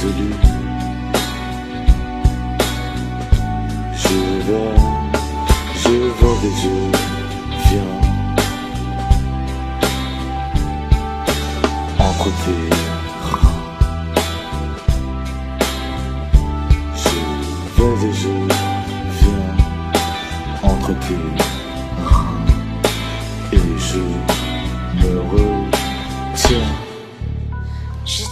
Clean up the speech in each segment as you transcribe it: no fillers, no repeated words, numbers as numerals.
résolu. Je vais et je viens entre tes reins. Je vais et je viens entre tes reins. Et je me retiens. Je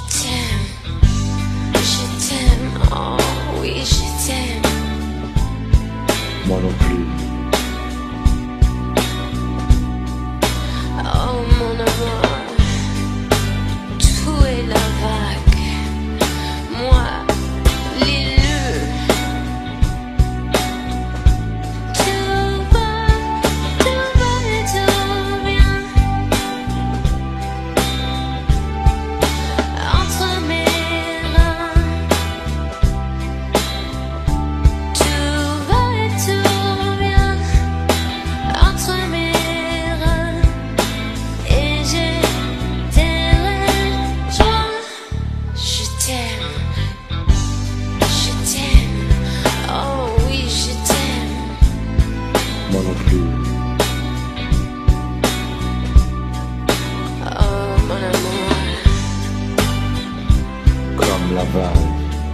t'aime, oh oui je t'aime. Moi non plus. Oh mon amour, tout est la vague, moi l'élu. Tout va et tout vient entre mes reins. Tout va et tout vient entre mes reins. Et j'ai des rejoints. Je t'aime, oh oui je t'aime. Moi non plus. Oh mon amour, Comme la vague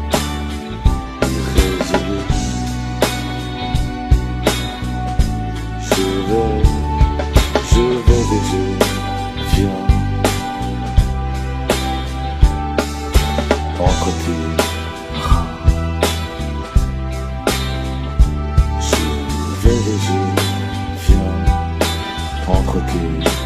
irrésolue. Je vais et je viens entre tes reins. Je vais et je viens entre tes